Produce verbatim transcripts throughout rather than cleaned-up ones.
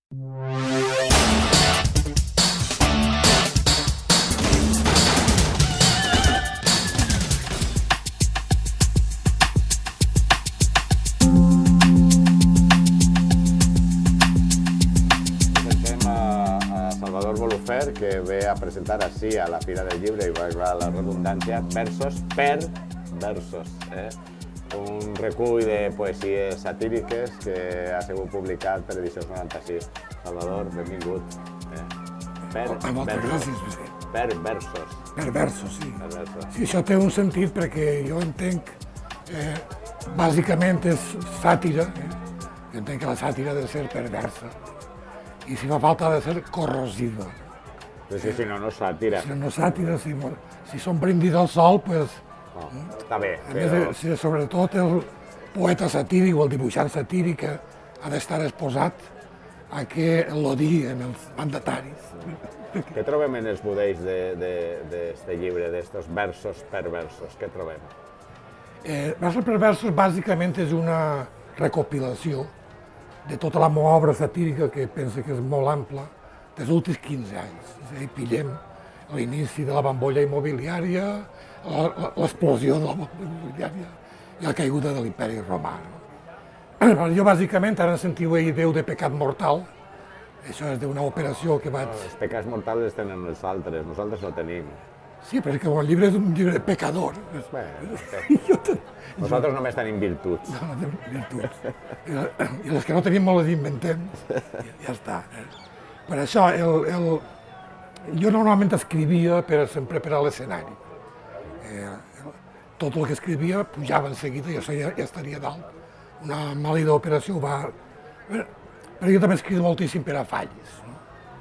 Que ve a presentar així a la Fira del Llibre, i va la redundància, versos per versos. Eh? Un recull de poesies satíriques que ha sigut publicat per Edicions noranta-sis. Salvador, benvingut. Eh? Per Moltes gràcies. Per versos. Per versos, sí. Per versos. Sí, això té un sentit perquè jo entenc, eh, bàsicament és sàtira. Eh? Jo entenc que la sàtira ha de ser perversa. I si fa falta ha de ser corrosiva. Però si, si no, no és sàtira. Si no és sàtira, si, si són brindis al sol, doncs... Oh, està bé, A però... més, si, sobretot el poeta satíric o el dibuixant satíric ha d'estar exposat a que l'odien els mandataris. Què trobem en els budells d'aquest llibre, d'estos versos per versos? Què trobem? Eh, versos per versos, bàsicament, és una recopilació de tota la meva obra satírica, que penso que és molt ampla, dels últims quinze anys. És a dir, pillem l'inici de la bombolla immobiliària, l'explosió de la bombolla immobiliària i la caiguda de l'imperi romà. No? Jo, bàsicament, ara en sentiu a Déu de pecat mortal. Això és d'una operació que vaig... Els pecats mortals els tenen els altres, nosaltres no tenim. Sí, perquè el llibre és un llibre pecador. Bé, nosaltres només tenim virtuts. No, no tenim virtuts. I les que no tenim molt les inventem. Ja està. Per això, el, el... jo normalment escrivia per, sempre per a l'escenari. Eh, tot el que escrivia pujava en seguida i això ja, ja estaria dalt. Una màlida operació va... Però jo també escric moltíssim per a falles. No?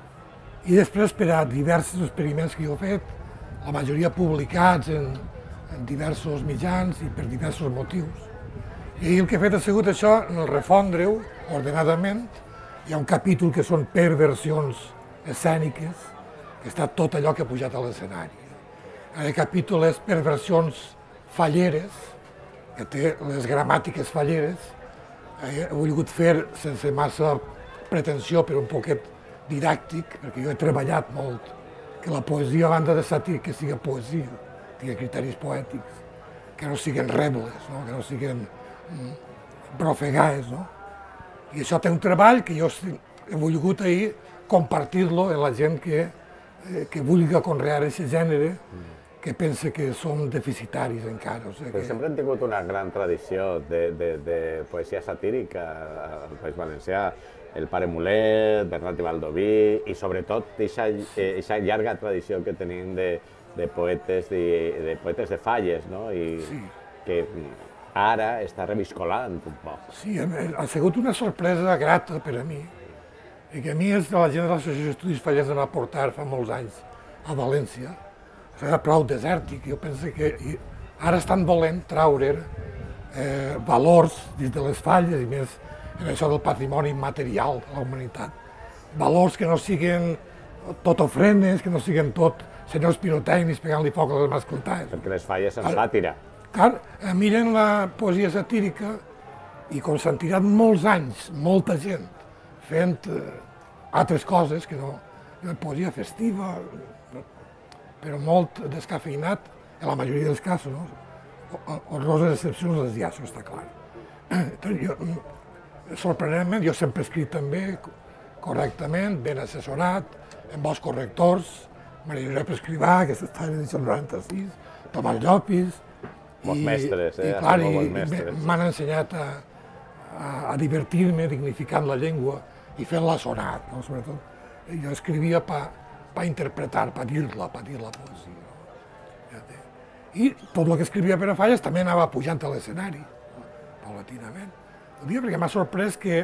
I després per a diversos experiments que jo he fet, la majoria publicats en, en diversos mitjans i per diversos motius. I el que he fet ha sigut això, refondre-ho ordenadament. Hi ha un capítol que són perversions escèniques, que està tot allò que ha pujat a l'escenari. El capítol és perversions falleres, que té les gramàtiques falleres. He volgut fer sense massa pretensió, però un poquet didàctic, perquè jo he treballat molt que la poesia, a banda de satírica, que sigui poesia, tingui criteris poètics, que no siguin rebles, no? Que no siguin mm, brofegaes, no? I això té un treball que jo he volgut ahir compartir-lo amb la gent que, eh, que vulgui conrear aquest gènere, que pensa que som deficitaris encara. O sigui Però que... sempre hem tingut una gran tradició de, de, de poesia satírica al País Valencià. El Pare Mulet, Bernat i Baldoví, i sobretot aquesta llarga tradició que tenim de, de, poetes, de, de poetes de falles, no? I Sí. que ara està reviscolant un poc. Sí, ha sigut una sorpresa grata per a mi, perquè a mi és de la gent de l'Associació d'Estudis Fallers em va portar fa molts anys a València. Era prou desèrtic, jo penso que ara estan volent traure eh, valors dins de les falles, i més en això del patrimoni immaterial de la humanitat. Valors que no siguin tot ofrenes, que no siguin tot senyors pirotècnics pegant-li foc a les mascletades. Perquè les falles són sàtira. Clar, miren la poesia satírica i com s'han tirat molts anys, molta gent, fent eh, altres coses que no... Poesia festiva, però molt descafeinat, en la majoria dels casos, no? Honroses excepcions les hi ha, això està clar. Jo, sorprenentment, jo sempre he escrit també correctament, ben assessorat, amb bons correctors, Maria Josep Escrivà, que està en l'edició noranta-sis, Tomàs Llopis... Bons mestres, eh? I, clar, i m'han ensenyat a, a, a divertir-me dignificant la llengua i fent-la sonar, no? Sobretot. Jo escrivia per pa interpretar, per dir-la, per dir la poesia. No? I tot el que escrivia per a falles també anava pujant a l'escenari, no? Paulatinament. El dia perquè m'ha sorprès que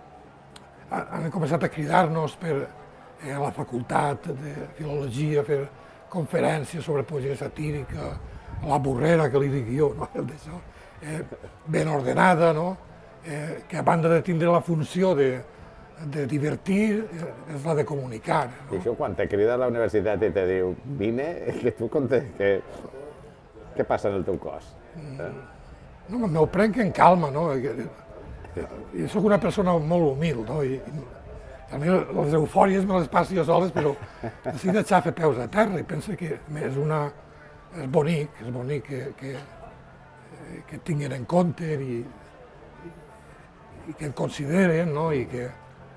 han començat a cridar-nos per eh, a la facultat de filologia, fer conferències sobre poesia satírica, la burrera que li dic jo, no? D'això, eh, ben ordenada, no? Eh, que a banda de tindre la funció de, de divertir, és la de comunicar. No? I això, quan te crida a la universitat i te diu vine, que tu contes que... Què passa en el teu cos? Eh? No, m'ho prenc en calma, no? Jo soc una persona molt humil, no? I, A mi les eufòries me les passo jo soles, però necessito deixar fer peus a terra i penso que és, una, és bonic, és bonic que, que, que tinguin en compte i, i que en consideren, no? I que,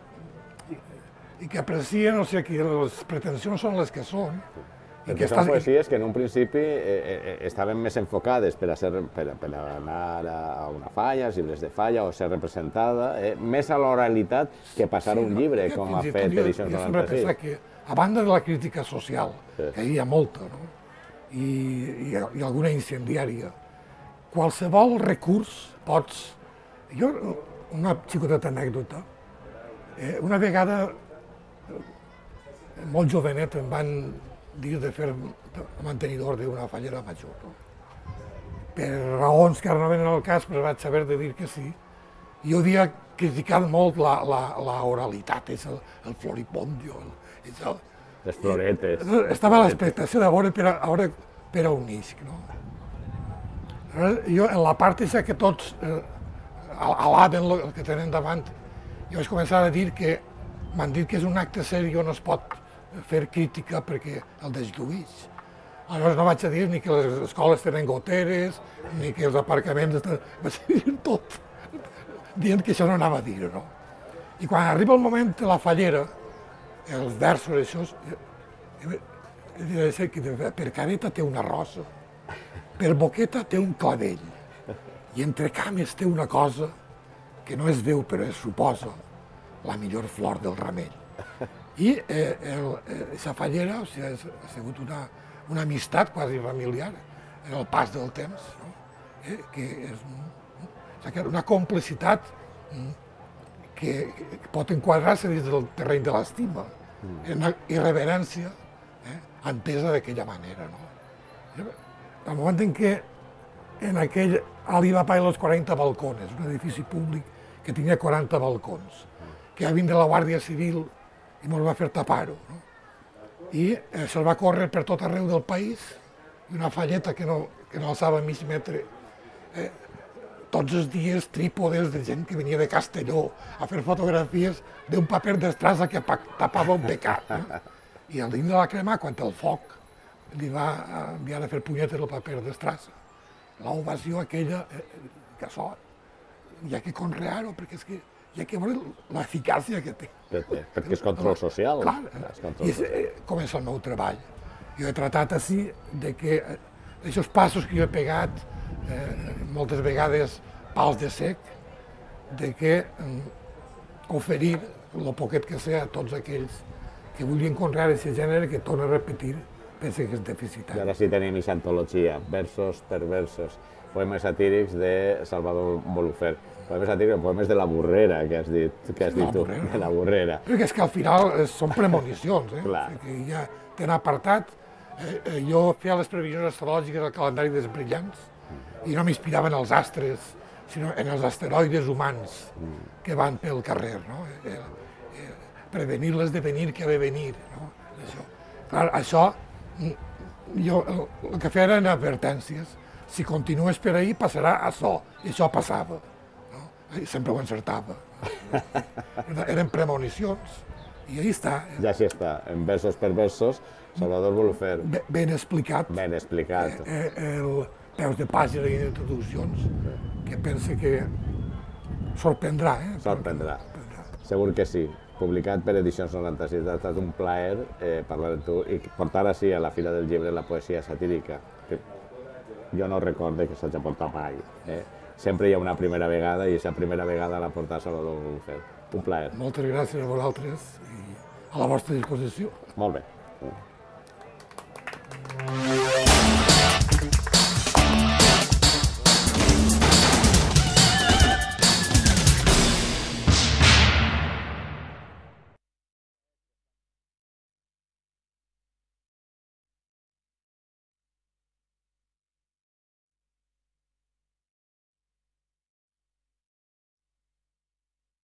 i que aprecien, o sigui, que les pretensions són les que són. I que són poesies que en un principi eh, eh, estaven més enfocades per a, ser, per, a, per a anar a una falla, als llibres de falla, o ser representada, eh, més a l'oralitat que passar sí, un llibre, no, com ha fet Edicions noranta-sis. Jo sempre he pensat que, a banda de la crítica social, sí. que hi ha molta, no? I, i, i alguna incendiària, qualsevol recurs pots... Jo, una xicoteta anècdota, eh, una vegada, molt jovenet, em van dir de fer mantenidor d'una fallera major. No? Per raons que ara no venen al cas, però vaig saber de dir que sí. Jo havia criticat molt la, la, la oralitat, és el, el floripondio, el, és el, les floretes. Estava a l'expectació de veure per a, a veure per a un isc. No? Jo, en la part aquesta que tots eh, alaben el que tenen davant, jo vaig començar a dir que m'han dit que és un acte seriós, no es pot fer crítica perquè el deslluís. Aleshores no vaig a dir ni que les escoles tenen goteres, ni que els aparcaments estan... Vaig a dir tot, dient que això no anava a dir, no? I quan arriba el moment de la fallera, els versos, això, per careta té una rosa, per boqueta té un clavell, i entre cames té una cosa que no es veu però es suposa la millor flor del ramell. I eh, el, eh, sa fallera o sigui, ha sigut una, una amistat quasi familiar en el pas del temps, no? eh, que és o sigui, una complicitat que, que pot enquadrar-se dins del terreny de l'estima, mm. una irreverència eh, entesa d'aquella manera. No? El moment en què en aquell Ali va pagar los quaranta balcones, un edifici públic que tenia quaranta balcons, que va vindre la Guàrdia Civil i ens va fer tapar-ho. No? I eh, se'l va córrer per tot arreu del país, i una falleta que no, que no alçava mig metre, eh, tots els dies trípodes de gent que venia de Castelló a fer fotografies d'un paper d'estrassa que tapava un pecat. No? I el dins de la crema, quan el foc li va enviar a fer punyetes el paper d'estrassa, l'ovació aquella, eh, que això, hi ha que conrear-ho, perquè és que hi ha que veure l'eficàcia que té. Perquè és control social. Clar, i és, eh, comença el meu treball. Jo he tratat així de que aquests passos que jo he pegat, eh, moltes vegades pals de sec, de que eh, oferir el poquet que sea a tots aquells que vulguin conrear aquest gènere que, torno a repetir, penso que és deficitari. I ara sí tenim aquesta antologia, versos per versos, poemes satírics de Salvador Bolufer. Poemes satírics, poemes de la Burrera, que has dit, que has dit tu, de la Burrera. Perquè és que al final són premonicions, eh? Clar. Que ja tenen apartat. Eh, jo feia les previsions astrològiques del calendari dels brillants i no m'inspiraven els astres, sinó en els asteroides humans que van pel carrer, no? Eh, eh, prevenir l'esdevenir que ha de venir, no? Això. Clar, això, jo el que feia eren advertències. Si continues per ahí, passarà això, i això passava. I sempre ho encertava. Eren premonicions, i ahí està. Ja així està, en versos per versos, Salvador Bolufer. Ben explicat. Ben explicat. Eh, el peus de pàgina i introduccions, que pense que sorprendrà. Eh? Sorprendrà. Segur que sí. Publicat per Edicions noranta-sis. Ha estat un plaer eh, parlar amb tu i portar així a la Fira del Llibre la poesia satírica, que jo no recordo que s'hagi portat mai. Eh? Sempre hi ha una primera vegada i aquesta primera vegada la porta Salvador Bolufer. Un plaer. Moltes gràcies a vosaltres i a la vostra disposició. Molt bé.